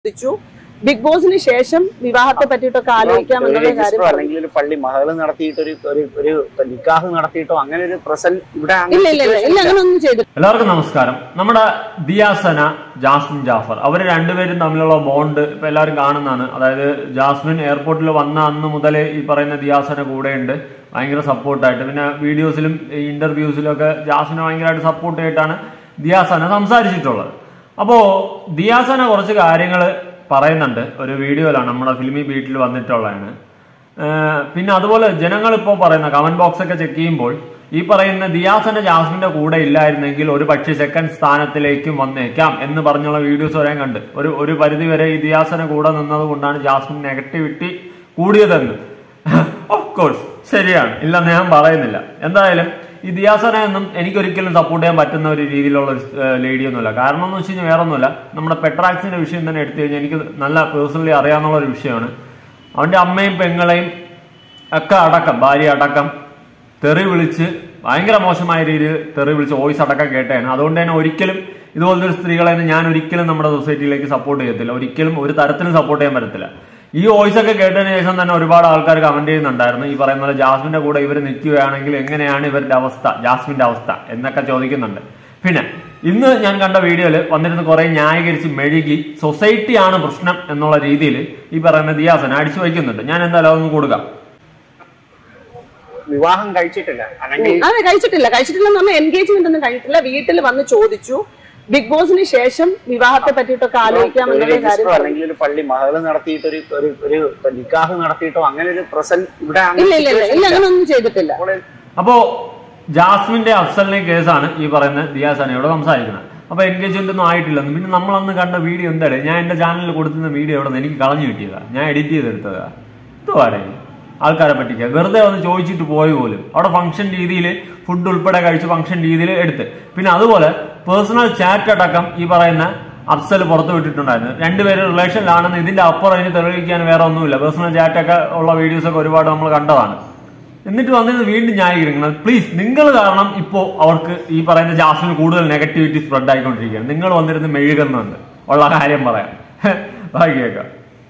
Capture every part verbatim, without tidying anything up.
Big Boss in Shesham, Vivahata Patito Kali, Pali Mahal Narthi, Nikah Narthito, Angel present. Hello, Namaskaram. Namada Diasana, Jasmine Jaffer. Our underwear in the middle of Bond, Pelar Ganana, Jasmine Airport Lavana, Mudale, Iparana Diasana good end. Angra support item in a videos, interviews, Jasmine Angra support it and Diasana, some size dollar. Abo Diasana was a carrying പറയുന്നുണ്ട് ഒരു വീഡിയോയിലാണ് നമ്മുടെ ഫിലിമി ബീറ്റിൽ വന്നിട്ടുള്ളതാണ്. പിന്നെ അതുപോലെ ജനങ്ങൾ ഇപ്പോൾ പറയുന്ന comment box ഒക്കെ ചെക്ക് ചെയ്യുമ്പോൾ ഈ പറയുന്ന ദിയാസന ജാസ്മിന്റെ കൂടെ ഇല്ലായിരുന്നെങ്കിൽ ഒരു പക്ഷേ സെക്കൻഡ് സ്ഥാനത്തിലേക്കും വന്നേക്കാം എന്ന് പറഞ്ഞുള്ള വീഡിയോസ് വരെ കണ്ട് ഒരു ഒരു പരിധി വരെ ഈ ദിയാസന കൂടെ നിന്നതുകൊണ്ടാണ് ജാസ്മിൻ നെഗറ്റിവിറ്റി കൂടിയതെന്ന്. ഓഫ് കോഴ്സ് ശരിയാണ്, ഇല്ലെന്ന് ഞാൻ പറയുന്നില്ല. എന്തായാലും ഈ ദിയാസന എന്നും എനിക്കൊരിക്കലും സപ്പോർട്ട് ചെയ്യാൻ പറ്റുന്ന ഒരു രീതിയിലുള്ള ഒരു ലേഡി ഒന്നുമില്ല. കാരണം എന്ന് വെച്ച് കഴിഞ്ഞാൽ വേറെ ഒന്നുമില്ല, നമ്മുടെ പെട്രാക്സിന്റെ വിഷയം തന്നെ എടുത്തു കഴിഞ്ഞാൽ എനിക്ക് നല്ല പേഴ്സണലി അറിയാവുന്ന ഒരു വിഷയമാണ്. അവന്റെ അമ്മയും പെങ്ങളെയും ഒക്കെ അടക്കം, ഭാര്യ അടക്കം തെറി വിളിച്ച് ഭയങ്കര മോശമായ രീതിയിൽ തെറി വിളിച്ച് വോയിസ് അടക്കം കേട്ടതാണ്. അതുകൊണ്ട് തന്നെ ഒരിക്കലും ഇതുപോലത്തെ ഒരു സ്ത്രീകളെ ഞാൻ ഒരിക്കലും നമ്മുടെ സൊസൈറ്റിയിലേക്ക് സപ്പോർട്ട് ചെയ്യത്തില്ല, ഒരിക്കലും ഒരു തരത്തിലും സപ്പോർട്ട് ചെയ്യാൻ പറ്റത്തില്ല. ഈ വോയിസ് ഒക്കെ കേട്ടതിന് ശേഷം തന്നെ ഒരുപാട് ആൾക്കാർ കമന്റ് ചെയ്യുന്നുണ്ടായിരുന്നു, ഈ പറയുന്ന പോലെ ജാസ്മിന്റെ കൂടെ ഇവർ നിൽക്കുകയാണെങ്കിൽ എങ്ങനെയാണ് ഇവരുടെ അവസ്ഥ, ജാസ്മിന്റെ അവസ്ഥ എന്നൊക്കെ ചോദിക്കുന്നുണ്ട്. പിന്നെ ഇന്ന് ഞാൻ കണ്ട വീഡിയോയിൽ വന്നിരുന്ന് കുറെ ന്യായീകരിച്ച് മെഴുകി സൊസൈറ്റിയാണ് പ്രശ്നം എന്നുള്ള രീതിയിൽ ഈ പറയുന്ന ദിയാസന അടിച്ചു വയ്ക്കുന്നുണ്ട്. ഞാൻ എന്തായാലും അതൊന്ന് കൊടുക്കാം. വിവാഹം കഴിച്ചിട്ടില്ല, അതെ കഴിച്ചിട്ടില്ല കഴിച്ചിട്ടില്ലെന്ന് പറഞ്ഞാൽ എൻഗേജ്മെന്റ് ഒന്നും കഴിച്ചിട്ടില്ല. വീട്ടിൽ വന്ന് ചോദിച്ചു, ബിഗ് ബോസിന് ശേഷം വിവാഹത്തെ പറ്റിയിട്ടൊക്കെ ആലോചിക്കാമെന്നുള്ള കാര്യം പള്ളി മഹൽ നടത്തിയിട്ട് ഒരു നിക്കാഹ് നടത്തിയിട്ടോ അങ്ങനെ ഒരു പ്രസന്റ് ഇവിടെ ഇല്ല ഇല്ല ഇല്ല അങ്ങനൊന്നും ചെയ്തിട്ടില്ല. അപ്പോ ജാസ്മിന്റെ അഫ്സലിനെ കേസാണ് ഈ പറയുന്ന ദിയാസനയോട് സംസാരിക്കുന്നത്. അപ്പൊ എൻഗേജ്മെന്റ് ഒന്നും ആയിട്ടില്ലെന്ന്. പിന്നെ നമ്മളന്ന് കണ്ട വീഡിയോ എന്താണ്, ഞാൻ എന്റെ ചാനലിൽ കൊടുക്കുന്ന വീഡിയോ എവിടെ നിന്ന് എനിക്ക് കളഞ്ഞു കിട്ടിയതാ, ഞാൻ എഡിറ്റ് ചെയ്തെടുത്തതാ. എന്തുവാടേ ആൾക്കാരെ പറ്റിക്കുക, വെറുതെ വന്ന് ചോദിച്ചിട്ട് പോയ പോലും. അവിടെ ഫംഗ്ഷൻ രീതിയിൽ ഫുഡ് ഉൾപ്പെടെ കഴിച്ച് ഫംഗ്ഷൻ രീതിയിൽ എടുത്ത്, പിന്നെ അതുപോലെ പേഴ്സണൽ ചാറ്റ് അടക്കം ഈ പറയുന്ന അഫ്സൽ പുറത്തു വിട്ടിട്ടുണ്ടായിരുന്നു. രണ്ടുപേരും റിലേഷനിലാണെന്ന്. ഇതിന്റെ അപ്പുറം അതിന് തെളിയിക്കാൻ വേറെ ഒന്നുമില്ല. പേഴ്സണൽ ചാറ്റൊക്കെ ഉള്ള വീഡിയോസ് ഒക്കെ ഒരുപാട് നമ്മൾ കണ്ടതാണ്. എന്നിട്ട് വന്നിരുന്ന് വീണ്ടും ന്യായീകരിക്കുന്നത്. പ്ലീസ്, നിങ്ങൾ കാരണം ഇപ്പോ അവർക്ക് ഈ പറയുന്ന ജാസ്മിന് കൂടുതൽ നെഗറ്റിവിറ്റി സ്പ്രെഡ് ആയിക്കൊണ്ടിരിക്കുകയാണ്. നിങ്ങൾ വന്നിരുന്ന് മെഴുകുന്നുണ്ട് ഉള്ള കാര്യം പറയാം. ഭാഗ്യേക്കാം.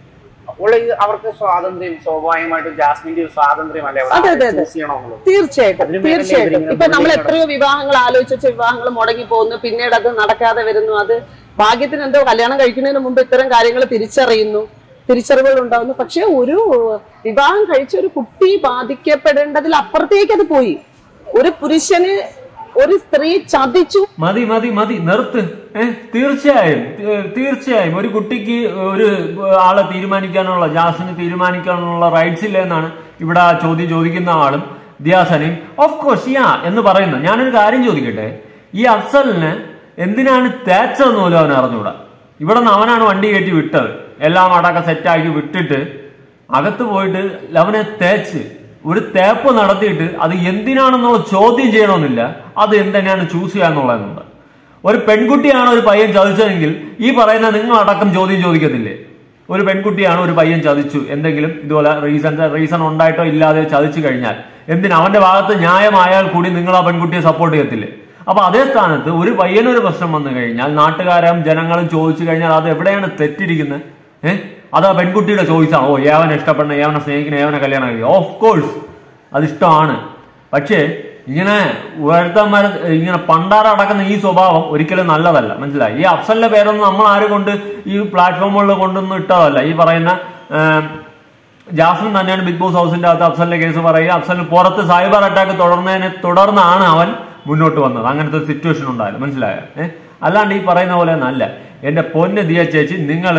അവർക്ക് സ്വാതന്ത്ര്യം, സ്വാഭാവികമായിട്ടും ജാസ്മിന്റെ സ്വാതന്ത്ര്യമല്ലേ തീർച്ചയായിട്ടും തീർച്ചയായിട്ടും. ഇപ്പൊ നമ്മൾ എത്രയോ വിവാഹങ്ങൾ ആലോചിച്ച വിവാഹങ്ങൾ മുടങ്ങി പോകുന്നു, പിന്നീട് അത് നടക്കാതെ വരുന്നു. അത് ഭാഗ്യത്തിന് എന്തോ കല്യാണം കഴിക്കുന്നതിന് മുമ്പ് ഇത്തരം കാര്യങ്ങൾ തിരിച്ചറിയുന്നു, തിരിച്ചറിവുകൾ ഉണ്ടാവുന്നു. പക്ഷെ ഒരു വിവാഹം കഴിച്ച ഒരു കുട്ടി ബാധിക്കപ്പെടേണ്ടതിൽ അപ്പുറത്തേക്ക് അത് പോയി. ഒരു പുരുഷന് ഒരു സ്ത്രീ ചതിച്ചു. മതി മതി മതി നിർത്ത്. ഏഹ് തീർച്ചയായും തീർച്ചയായും ഒരു കുട്ടിക്ക് ഒരു ആളെ തീരുമാനിക്കാനുള്ള, ജാസ്മിന് തീരുമാനിക്കാനുള്ള റൈറ്റ്സ് ഇല്ല എന്നാണ് ഇവിടെ ചോദ്യം ചോദിക്കുന്ന ആളും ദിയാസനയും ഓഫ് കോഴ്സ് യാ എന്ന് പറയുന്നത്. ഞാനൊരു കാര്യം ചോദിക്കട്ടെ, ഈ അഫ്സലിന് എന്തിനാണ് തേച്ചതെന്ന് പോലും അവൻ അറിഞ്ഞൂടാ. ഇവിടെ നിന്ന് അവനാണ് വണ്ടി കയറ്റി വിട്ടത്, എല്ലാം അടക്കം സെറ്റാക്കി വിട്ടിട്ട് അകത്ത് പോയിട്ട് അവനെ തേച്ച് ഒരു തേപ്പ് നടത്തിയിട്ട് അത് എന്തിനാണെന്നുള്ള ചോദ്യം ചെയ്യണമെന്നില്ല, അത് എന്തിനാണ് ചൂസ് ചെയ്യാന്നുള്ളതെന്നുണ്ട്. ഒരു പെൺകുട്ടിയാണ് ഒരു പയ്യൻ ചതിച്ചതെങ്കിൽ ഈ പറയുന്ന നിങ്ങളടക്കം ചോദ്യം ചോദിക്കത്തില്ലേ? ഒരു പെൺകുട്ടിയാണ് ഒരു പയ്യൻ ചതിച്ചു, എന്തെങ്കിലും ഇതുപോലെ റീസൺ റീസൺ ഉണ്ടായിട്ടോ ഇല്ലാതെ ചതിച്ചു കഴിഞ്ഞാൽ എന്തിനാ അവന്റെ ഭാഗത്ത് ന്യായമായാൽ കൂടി നിങ്ങൾ ആ പെൺകുട്ടിയെ സപ്പോർട്ട് ചെയ്യത്തില്ലേ? അപ്പൊ അതേ സ്ഥാനത്ത് ഒരു പയ്യനൊരു പ്രശ്നം വന്നു കഴിഞ്ഞാൽ നാട്ടുകാരും ജനങ്ങളും ചോദിച്ചു കഴിഞ്ഞാൽ അത് എവിടെയാണ് തെറ്റിരിക്കുന്നത്? ഏഹ് അത് ആ പെൺകുട്ടിയുടെ ചോയ്സാണ്. ഓ ഏവനെ ഇഷ്ടപ്പെടുന്ന, ഏവനെ സ്നേഹിക്കുന്ന, ഏവനെ കല്യാണം കഴിക്കുക. ഓഫ് കോഴ്സ് അതിഷ്ടമാണ്. പക്ഷേ ഇങ്ങനെ ഉയർത്തന്മാർ ഇങ്ങനെ പണ്ടാറടക്കുന്ന ഈ സ്വഭാവം ഒരിക്കലും നല്ലതല്ല, മനസ്സിലായി? ഈ അഫ്സലിന്റെ പേരൊന്നും നമ്മൾ ആരും കൊണ്ട് ഈ പ്ലാറ്റ്ഫോമുകളിൽ കൊണ്ടൊന്നും ഇട്ടതല്ല. ഈ പറയുന്ന ജാസ്മിൻ തന്നെയാണ് ബിഗ് ബോസ് ഹൗസിന്റെ അകത്ത് അഫ്സലിന്റെ കേസ് പറയുക. അഫ്സലിന് പുറത്ത് സൈബർ അറ്റാക്ക് തുടർന്നതിനെ തുടർന്നാണ് അവൻ മുന്നോട്ട് വന്നത്. അങ്ങനത്തെ ഒരു സിറ്റുവേഷൻ ഉണ്ടായത്, മനസ്സിലായോ? ഏഹ് അല്ലാണ്ട് ഈ പറയുന്ന പോലെ നല്ല എന്റെ പൊന്ന് ദിയ ചേച്ചി, നിങ്ങൾ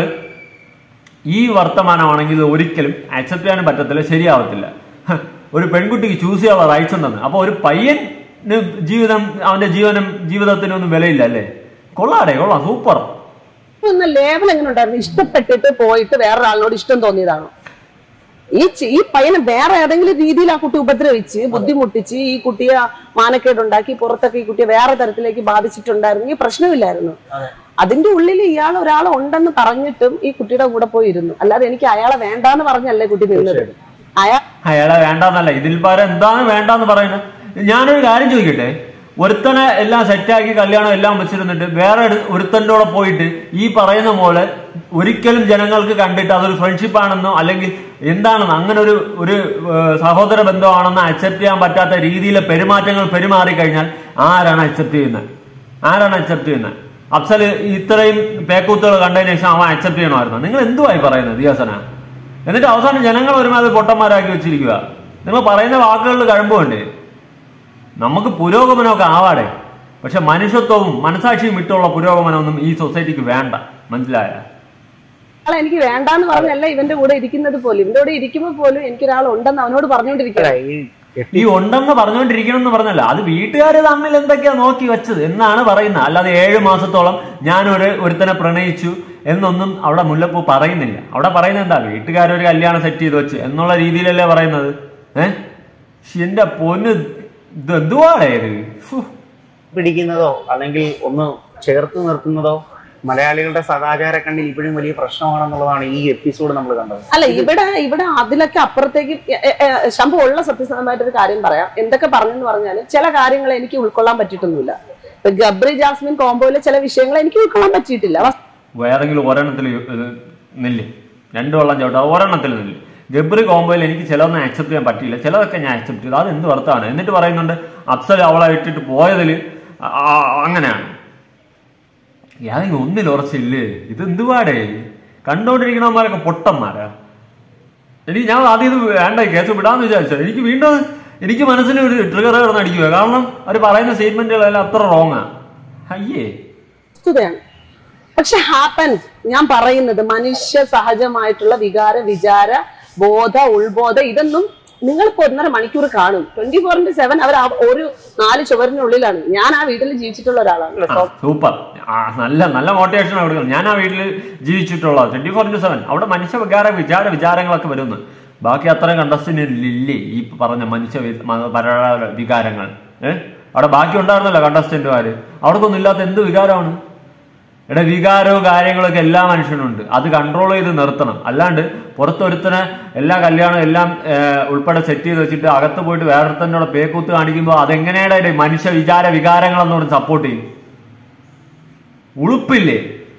ഈ വർത്തമാനമാണെങ്കിൽ ഒരിക്കലും അക്സെപ്റ്റ് ചെയ്യാനും പറ്റത്തില്ല, ശരിയാവത്തില്ല. ഒരു പെൺകുട്ടിക്ക് ചൂസ് ചെയ്യാനുള്ള റൈറ്റ്സ് ഉണ്ടെന്ന്. അപ്പൊ ഒരു പയ്യന് ജീവിതം, അവന്റെ ജീവനും ജീവിതത്തിനൊന്നും വിലയില്ല അല്ലേ? കൊള്ളാടേ, കൊള്ളാം, സൂപ്പർ. ലേവൽ എങ്ങനെ ഉണ്ടായിരുന്നു? ഇഷ്ടപ്പെട്ടിട്ട് പോയിട്ട് വേറൊരാളിനോട് ഇഷ്ടം തോന്നിയതാണോ? ഈ ഈ പയ്യനെ വേറെ ഏതെങ്കിലും രീതിയിൽ ആ കുട്ടി ഉപദ്രവിച്ച് ബുദ്ധിമുട്ടിച്ച് ഈ കുട്ടിയെ മാനക്കേടുണ്ടാക്കി പുറത്തൊക്കെ ഈ കുട്ടിയെ വേറെ തരത്തിലേക്ക് ബാധിച്ചിട്ടുണ്ടായിരുന്നു, ഈ പ്രശ്നമില്ലായിരുന്നു. അതിന്റെ ഉള്ളിൽ ഇയാൾ ഒരാൾ ഉണ്ടെന്ന് പറഞ്ഞിട്ടും ഈ കുട്ടിയുടെ കൂടെ പോയിരുന്നു. അല്ലാതെ എനിക്ക് അയാളെ വേണ്ടാന്ന് പറഞ്ഞല്ലേ കുട്ടി നിന്നത്. അയാളെ വേണ്ടെന്നല്ല, ഇതിൽ പകരം എന്താണ് വേണ്ടെന്ന് പറയുന്നത്? ഞാനൊരു കാര്യം ചോദിക്കട്ടെ, ഒരുത്തനെ എല്ലാം സെറ്റാക്കി കല്യാണം എല്ലാം വെച്ചിരുന്നിട്ട് വേറെ ഒരുത്തൻ്റെ കൂടെ പോയിട്ട് ഈ പറയുന്ന പോലെ ഒരിക്കലും ജനങ്ങൾക്ക് കണ്ടിട്ട് അതൊരു ഫ്രണ്ട്ഷിപ്പ് ആണെന്നോ അല്ലെങ്കിൽ എന്താണെന്ന് അങ്ങനെ ഒരു ഒരു സഹോദര ബന്ധമാണെന്ന് അക്സെപ്റ്റ് ചെയ്യാൻ പറ്റാത്ത രീതിയിലെ പെരുമാറ്റങ്ങൾ പെരുമാറി കഴിഞ്ഞാൽ ആരാണ് അക്സെപ്റ്റ് ചെയ്യുന്നത്? ആരാണ് അക്സെപ്റ്റ് ചെയ്യുന്നത്? അഫ്സൽ ഇത്രയും പേക്കൂത്തുകൾ കണ്ടതിന് ശേഷം അവൻ അക്സെപ്റ്റ് ചെയ്യണമായിരുന്നു. നിങ്ങൾ എന്തുവായി പറയുന്നത് ദിയാസന? എന്നിട്ട് അവസാനം ജനങ്ങൾ ഒരുമാതിരി പൊട്ടന്മാരാക്കി വെച്ചിരിക്കുക. നിങ്ങൾ പറയുന്ന വാക്കുകളിൽ കഴമ്പുണ്ട്. നമുക്ക് പുരോഗമനമൊക്കെ ആവാടെ, പക്ഷെ മനുഷ്യത്വവും മനസാക്ഷിയും വിട്ടുള്ള പുരോഗമനമൊന്നും ഈ സൊസൈറ്റിക്ക് വേണ്ട. മനസ്സിലായ? എനിക്ക് വേണ്ടാന്ന് പറഞ്ഞല്ല ഇവന്റെ കൂടെ ഇരിക്കുന്നത് പോലും. ഇവന്റെ കൂടെ ഇരിക്കുമ്പോൾ പോലും എനിക്കൊരാൾ ഉണ്ടെന്ന് അവനോട് പറഞ്ഞുകൊണ്ടിരിക്കുക. ഈ ഉണ്ടെന്ന് പറഞ്ഞുകൊണ്ടിരിക്കണം എന്ന് പറഞ്ഞല്ല, അത് വീട്ടുകാർ തമ്മിൽ എന്തൊക്കെയാ നോക്കി വെച്ചത് എന്നാണ് പറയുന്നത്. അല്ലാതെ ഏഴു മാസത്തോളം ഞാനൊരു ഒരുത്തനെ പ്രണയിച്ചു എന്നൊന്നും അവിടെ മുല്ലപ്പൂ പറയുന്നില്ല. അവിടെ പറയുന്നത് എന്താ, വീട്ടുകാരൊരു കല്യാണം സെറ്റ് ചെയ്ത് വെച്ച് എന്നുള്ള രീതിയിലല്ലേ പറയുന്നത്. ഏഹ് എന്റെ പൊന്ന്, ഇത് എന്തുവാടേ ഇത്? പിടിക്കുന്നതോ അല്ലെങ്കിൽ ഒന്ന് ചേർത്ത് നിർത്തുന്നതോ മലയാളികളുടെ സദാചാര കണ്ണിൽ ഇപ്പോഴും വലിയ പ്രശ്നമാണെന്നുള്ളതാണ് ഈ എപ്പിസോഡ് നമ്മൾ കണ്ടത്. അല്ല, ഇവിടെ ഇവിടെ അതിലൊക്കെ അപ്പുറത്തേക്ക് ശംഭു ഉള്ള സത്യസന്ധമായിട്ടൊരു കാര്യം പറയാം. എന്തൊക്കെ പറഞ്ഞെന്ന് പറഞ്ഞാല് ചില കാര്യങ്ങൾ എനിക്ക് ഉൾക്കൊള്ളാൻ പറ്റിയിട്ടൊന്നുമില്ല. ഇപ്പൊ ഗബ്രി ജാസ്മിൻ കോംബോയിലെ ചില വിഷയങ്ങൾ എനിക്ക് ഉൾക്കൊള്ളാൻ പറ്റിയിട്ടില്ല. വേറെങ്കിലും ഒരെണ്ണത്തിൽ നില്ല്, രണ്ടു വെള്ളം ചോട്ടാ ഒരെണ്ണത്തിൽ നില്ല്. ഗബ്രി കോംബോയിൽ എനിക്ക് ചിലതൊന്നും ആക്സെപ്റ്റ് ചെയ്യാൻ പറ്റിയില്ല, ചിലതൊക്കെ ഞാൻ ആക്സെപ്റ്റ് ചെയ്തു. അത് എന്ത് വർത്താണ്? എന്നിട്ട് പറയുന്നുണ്ട് അഫ്സൽ അവളെ ഇട്ടിട്ട് പോയതിൽ അങ്ങനെയാണ്. യാതെങ്കിലും ഒന്നിൽ ഉറച്ചില്ലേ? ഇത് എന്തുപാടേ? കണ്ടോണ്ടിരിക്കണമാരൊക്കെ പൊട്ടന്മാരാ. എനിക്ക് ഞാൻ ആദ്യം ഇത് വേണ്ട കേസ് വിടാന്ന് വിചാരിച്ചത്. എനിക്ക് വീണ്ടും എനിക്ക് മനസ്സിന് ഒരു ട്രിഗർ കിടന്ന് അടിക്കുക. കാരണം അവർ പറയുന്ന സ്റ്റേറ്റ്മെന്റുകളെല്ലാം അത്ര റോങ്ങാ. അയ്യേ, പക്ഷെ ഹാപ്പൻ ഞാൻ പറയുന്നത് മനുഷ്യ സഹജമായിട്ടുള്ള വികാര വിചാര ബോധ ഉൾബോധ ഇതൊന്നും നിങ്ങളിപ്പോ ഒന്നര മണിക്കൂർ കാണും. ട്വന്റി ഫോർ ഇന്റു സെവൻ അവർ ഒരു നാല് ചുവരിനുള്ളിലാണ്. ഞാൻ ആ വീട്ടിൽ ജീവിച്ചിട്ടുള്ള ഒരാളാണ്. സൂപ്പർ, നല്ല നല്ല മോട്ടിവേഷൻ കൊടുക്കുന്നത്. ഞാൻ ആ വീട്ടിൽ ജീവിച്ചിട്ടുള്ള ട്വന്റി ഫോർ ഇന്റു സെവൻ അവിടെ മനുഷ്യ വികാര വിചാര വിചാരങ്ങളൊക്കെ വരുന്നു. ബാക്കി അത്രയും കണ്ടസ്റ്റന്റില്ലേ ഈ പറഞ്ഞ മനുഷ്യ വികാരങ്ങൾ? ഏഹ് അവിടെ ബാക്കി ഉണ്ടായിരുന്നല്ലോ കണ്ടസ്റ്റന്റുമാര്. അവർക്കൊന്നും ഇല്ലാത്ത എന്ത് വികാരമാണ്? ഇവിടെ വികാരവും കാര്യങ്ങളൊക്കെ എല്ലാ മനുഷ്യനുണ്ട്. അത് കൺട്രോൾ ചെയ്ത് നിർത്തണം. അല്ലാണ്ട് പുറത്തൊരുത്തനെ എല്ലാ കല്യാണവും എല്ലാം ഉൾപ്പെടെ സെറ്റ് ചെയ്ത് വെച്ചിട്ട് അകത്ത് പോയിട്ട് വേറൊരുത്തനോട് പേക്കൂത്ത് കാണിക്കുമ്പോൾ അതെങ്ങനെയാണ് മനുഷ്യ വിചാര വികാരങ്ങളെന്ന് പറഞ്ഞ് സപ്പോർട്ട് ചെയ്യും? ഉളുപ്പില്ലേ?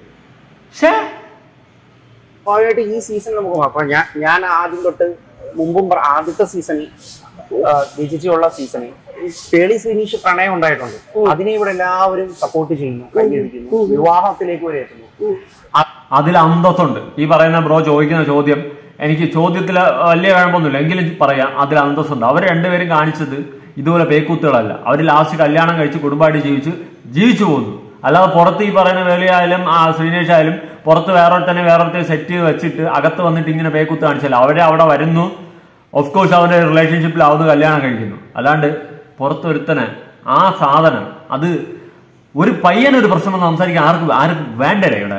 ഈ സീസൺ നമുക്ക് നോക്കാം. ഞാൻ ഞാൻ ആദ്യം തൊട്ട് മുമ്പും ആദ്യത്തെ സീസണിൽ വിജിച്ചുള്ള സീസണിൽ പേളി ശ്രീനീഷ് പ്രണയം ഉണ്ടായിട്ടുണ്ട്. അതിനെ ഇവിടെ എല്ലാവരും സപ്പോർട്ട് ചെയ്യുന്നു, കൈയടിക്കുന്നു, വിവാഹത്തിലേക്ക് വരെ എത്തുന്നു. അതിൽ അന്തസ്സുണ്ട്. ഈ പറയുന്ന ബ്രോ ചോദിക്കുന്ന ചോദ്യം എനിക്ക് ചോദ്യത്തിൽ വലിയ കുഴപ്പമൊന്നുമില്ല, എങ്കിലും പറയാം അതിൽ അന്തസ്സുണ്ട്. അവർ രണ്ടുപേരും കാണിച്ചത് ഇതുപോലെ പേക്കൂത്തുകളല്ല. അവർ ലാസ്റ്റ് കല്യാണം കഴിച്ച് കുടുംബമായിട്ട് ജീവിച്ച് ജീവിച്ചു പോകുന്നു. അല്ലാതെ പുറത്ത് ഈ പറയുന്ന വേലയായാലും ആ ശ്രീനേഷ് ആയാലും പുറത്ത് വേറൊരുത്തന്നെ വേറൊരുത്തെ സെറ്റ് ചെയ്ത് വെച്ചിട്ട് അകത്ത് വന്നിട്ട് ഇങ്ങനെ പേക്കൂത്ത് കാണിച്ചാൽ അവരെ അവിടെ വരുന്നു. ഓഫ് കോഴ്സ് അവരുടെ റിലേഷൻഷിപ്പിലാവുന്ന കല്യാണം കഴിക്കുന്നു. അല്ലാണ്ട് പുറത്തൊരുത്തനെ ആ സാധനം അത് ഒരു പയ്യനൊരു പ്രശ്നം സംസാരിക്കാൻ ആർക്കും ആർക്കും വേണ്ടേ ഇവിടെ?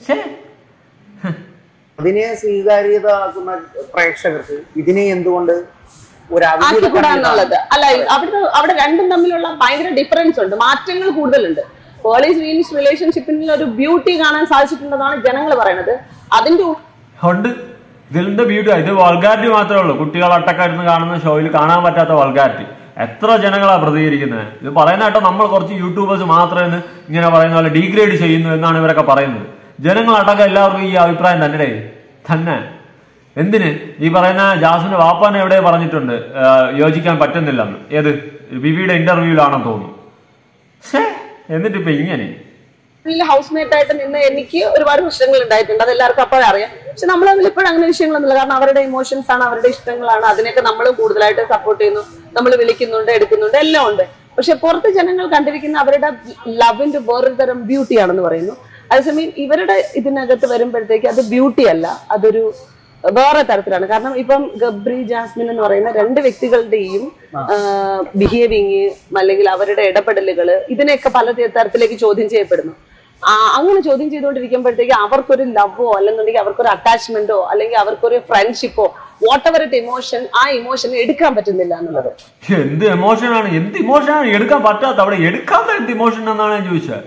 അതിനെ സ്വീകാര്യത ആക്കുന്ന പ്രേക്ഷകർക്ക് ഇതിനെ എന്തുകൊണ്ട് ആക്കിക്കൂടാന്നുള്ളത് അല്ല. അവിടെ അവിടെ രണ്ടും തമ്മിലുള്ള ഭയങ്കര ഡിഫറൻസ് ഉണ്ട്, മാറ്റങ്ങൾ കൂടുതലുണ്ട്. പേളി ശ്രീനീഷ് റിലേഷൻഷിപ്പിൽ ഒരു ബ്യൂട്ടി കാണാൻ സാധിച്ചിട്ടുണ്ടെന്നാണ് ജനങ്ങൾ പറയുന്നത്. അതിന്റെ ഉണ്ട് ഇതിന്റെ ബ്യൂട്ടി. ഇത് വൾഗാരിറ്റി മാത്രമേ ഉള്ളൂ. കുട്ടികൾ അട്ടക്കാരുന്ന് കാണുന്ന ഷോയിൽ കാണാൻ പറ്റാത്ത വൾഗാരിറ്റി. എത്ര ജനങ്ങളാ പ്രതികരിക്കുന്നത്? ഇത് പറയുന്ന കേട്ടോ നമ്മൾ കുറച്ച് യൂട്യൂബേഴ്സ് മാത്രമേ ഇങ്ങനെ പറയുന്ന പോലെ ഡീഗ്രേഡ് ചെയ്യുന്നു എന്നാണ് ഇവരൊക്കെ പറയുന്നത്. ജനങ്ങളടക്കം എല്ലാവർക്കും ഈ അഭിപ്രായം തന്നെ തന്നെ എന്തിന്? ഈ പറയുന്ന ജാസ്മിന്റെ വാപ്പാനെ എവിടെ പറഞ്ഞിട്ടുണ്ട് യോജിക്കാൻ പറ്റുന്നില്ലെന്ന്? ഏത് വിവിയുടെ ഇന്റർവ്യൂവിലാണെന്ന് തോന്നുന്നു. ഷേ എന്നിട്ട് ഇപ്പൊ ഇങ്ങനെ ഹൗസ് മേറ്റ് ആയിട്ട് നിന്ന് എനിക്ക് ഒരുപാട് പ്രശ്നങ്ങൾ ഉണ്ടായിട്ടുണ്ട്. അതെല്ലാവർക്കും അപ്പോഴും അറിയാം. പക്ഷെ നമ്മൾ തമ്മിൽ ഇപ്പോഴും അങ്ങനെ വിഷയങ്ങളൊന്നുമില്ല. കാരണം അവരുടെ ഇമോഷൻസ് ആണ്, അവരുടെ ഇഷ്ടങ്ങളാണ്. അതിനൊക്കെ നമ്മൾ കൂടുതലായിട്ട് സപ്പോർട്ട് ചെയ്യുന്നു, നമ്മൾ വിളിക്കുന്നുണ്ട്, എടുക്കുന്നുണ്ട്, എല്ലാം ഉണ്ട്. പക്ഷെ പുറത്ത് ജനങ്ങൾ കണ്ടിരിക്കുന്ന അവരുടെ ലവിന്റെ വേറൊരു തരം ബ്യൂട്ടി ആണെന്ന് പറയുന്നു. അതേസമയം ഇവരുടെ ഇതിനകത്ത് വരുമ്പോഴത്തേക്ക് അത് ബ്യൂട്ടി അല്ല, അതൊരു വേറെ തരത്തിലാണ്. കാരണം ഇപ്പം ഗബ്രി ജാസ്മിൻ എന്ന് പറയുന്ന രണ്ട് വ്യക്തികളുടെയും ബിഹേവിങ് അല്ലെങ്കിൽ അവരുടെ ഇടപെടലുകൾ ഇതിനെയൊക്കെ പല തരത്തിലേക്ക് ചോദ്യം ചെയ്യപ്പെടുന്നു. അങ്ങനെ ചോദ്യം ചെയ്തുകൊണ്ടിരിക്കുമ്പോഴത്തേക്ക് അവർക്കൊരു ലവോ അല്ലെന്നുണ്ടെങ്കിൽ അവർക്കൊരു അറ്റാച്ച്മെന്റോ അല്ലെങ്കിൽ അവർക്കൊരു ഫ്രണ്ട്ഷിപ്പോ വാട്ട് എവർ ഇറ്റ് ഇമോഷൻ ആ ഇമോഷൻ എടുക്കാൻ പറ്റുന്നില്ല എന്നുള്ളത്. എന്ത് ഇമോഷനാണ് എന്ത് ഇമോഷനാണ് എടുക്കാൻ പറ്റാത്ത? അവിടെ എടുക്കാത്ത എന്ത് ഇമോഷൻ എന്നാണ് ഞാൻ ചോദിച്ചത്.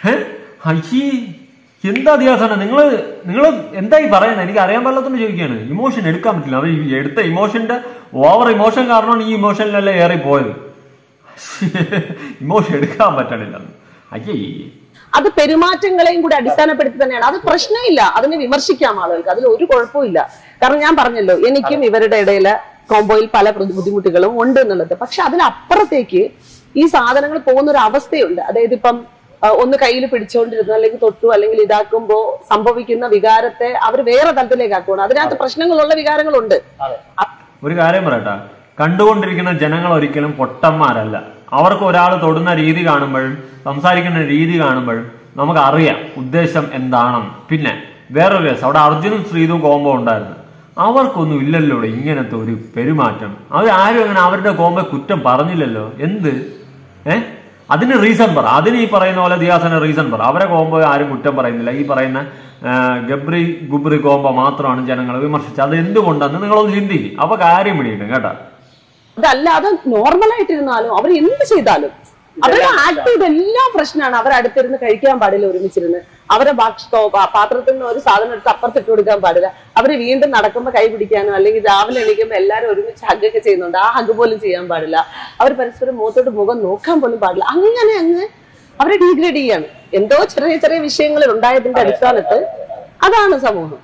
എന്താ ദിയാസന നിങ്ങൾ നിങ്ങൾ എന്തായി പറയുന്നത്? എനിക്ക് അറിയാൻ പാടില്ലാത്തോണ്ട് ചോദിക്കുകയാണ്. ഇമോഷൻ എടുക്കാൻ പറ്റില്ല. അവർ എടുത്ത ഇമോഷന്റെ ഓവർ ഇമോഷൻ കാരണമാണ് ഈ ഇമോഷനിലെല്ലാം ഏറി പോയത്. ഇമോഷൻ എടുക്കാൻ പറ്റണില്ല. അയ്യേ, അത് പെരുമാറ്റങ്ങളെയും കൂടി അടിസ്ഥാനപ്പെടുത്തി തന്നെയാണ്. അത് പ്രശ്നമില്ല, അതിനെ വിമർശിക്കാം ആളുകൾക്ക്, അതിൽ ഒരു കുഴപ്പമില്ല. കാരണം ഞാൻ പറഞ്ഞല്ലോ, എനിക്കും ഇവരുടെ ഇടയില് കോംബോയിൽ പല ബുദ്ധിമുട്ടുകളും ഉണ്ട് എന്നുള്ളത്. പക്ഷെ അതിലപ്പുറത്തേക്ക് ഈ സാധനങ്ങൾ പോകുന്ന ഒരു അവസ്ഥയുണ്ട്. അതായത് ഇപ്പം ഒന്ന് കയ്യിൽ പിടിച്ചുകൊണ്ടിരുന്നു അല്ലെങ്കിൽ തൊട്ടു അല്ലെങ്കിൽ ഇതാക്കുമ്പോ സംഭവിക്കുന്ന വികാരത്തെ അവർ വേറെ തലത്തിലേക്ക് ആക്കുകയാണ്. അതിനകത്ത് പ്രശ്നങ്ങളുള്ള വികാരങ്ങളുണ്ട്. ഒരു കാര്യം പറയട്ടെ, കണ്ടുകൊണ്ടിരിക്കുന്ന ജനങ്ങൾ ഒരിക്കലും പൊട്ടന്മാരല്ല. അവർക്ക് ഒരാൾ തൊടുന്ന രീതി കാണുമ്പോഴും സംസാരിക്കുന്ന രീതി കാണുമ്പോഴും നമുക്ക് അറിയാം ഉദ്ദേശം എന്താണെന്ന്. പിന്നെ വേറൊരു കേസ്, അവിടെ അർജുനും ശ്രീതും കോംബോ ഉണ്ടായിരുന്നു. അവർക്കൊന്നും ഇല്ലല്ലോ ഇങ്ങനത്തെ ഒരു പെരുമാറ്റം. അവർ ആരും അങ്ങനെ അവരുടെ കോംബോ കുറ്റം പറഞ്ഞില്ലല്ലോ. എന്ത് ഏഹ് അതിന് റീസൺ പറ. അതിന് ഈ പറയുന്ന പോലെ ദിയാസന റീസൺ പറ. അവരെ കോംബോ ആരും കുറ്റം പറയുന്നില്ല. ഈ പറയുന്ന ഗബ്രി ഗുബ്രി കോംബോ മാത്രമാണ് ജനങ്ങൾ വിമർശിച്ചത്. അത് എന്തുകൊണ്ടാന്ന് നിങ്ങളൊന്ന് ചിന്തിക്കും. അപ്പൊ കാര്യം പിടിയിട്ടും കേട്ടോ. അതല്ലാതെ നോർമലായിട്ടിരുന്നാലും അവർ എന്ത് ചെയ്താലും അവരുടെ ആക്ട് ഇതെല്ലാം പ്രശ്നമാണ്. അവർ അടുത്തിരുന്ന് കഴിക്കാൻ പാടില്ല, ഒരുമിച്ചിരുന്ന് അവരെ ഭക്ഷണോ പാത്രത്തിൽ നിന്ന് ഒരു സാധനം എടുത്ത് അപ്പുറത്തിട്ട് കൊടുക്കാൻ പാടില്ല. അവര് വീണ്ടും നടക്കുമ്പോൾ കൈ പിടിക്കാനോ അല്ലെങ്കിൽ രാവിലെ എണീക്കുമ്പോൾ എല്ലാവരും ഒരുമിച്ച് ഹഗ്ഗൊക്കെ ചെയ്യുന്നുണ്ട്, ആ ഹഗ് പോലും ചെയ്യാൻ പാടില്ല. അവർ പരസ്പരം മുഖത്തോട്ട് മുഖം നോക്കാൻ പോലും പാടില്ല. അങ്ങനെ അങ്ങ് അവരെ ഡീഗ്രേഡ് ചെയ്യാണ്. എന്തോ ചെറിയ ചെറിയ വിഷയങ്ങളിൽ ഉണ്ടായതിന്റെ അടിസ്ഥാനത്ത് അതാണ് സമൂഹം.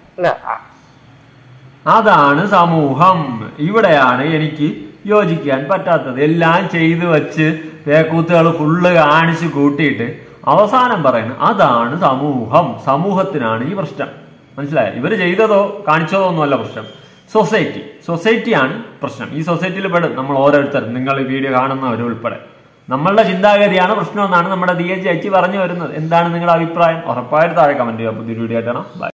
അതാണ് സമൂഹം. ഇവിടെയാണ് എനിക്ക് യോജിക്കാൻ പറ്റാത്തത്. എല്ലാം ചെയ്തു വെച്ച് പേക്കൂത്തുകൾ ഫുള്ള് കാണിച്ച് കൂട്ടിയിട്ട് അവസാനം പറയുന്നത് അതാണ് സമൂഹം. സമൂഹത്തിനാണ് ഈ പ്രശ്നം. മനസ്സിലായോ? ഇവര് ചെയ്തതോ കാണിച്ചതോ ഒന്നുമല്ല പ്രശ്നം. സൊസൈറ്റി സൊസൈറ്റിയാണ് പ്രശ്നം. ഈ സൊസൈറ്റിയിൽ പെടും നമ്മൾ ഓരോരുത്തരും, നിങ്ങൾ ഈ വീഡിയോ കാണുന്നവരുൾപ്പെടെ. നമ്മളുടെ ചിന്താഗതിയാണ് പ്രശ്നമെന്നാണ് നമ്മുടെ ദിയ ചേച്ചി പറഞ്ഞു വരുന്നത്. എന്താണ് നിങ്ങളുടെ അഭിപ്രായം? ഉറപ്പായിട്ട് താഴെ കമന്റ് ചെയ്യുക. പുതിയൊരു വീഡിയോ ആയിട്ടാണ്. ബൈ.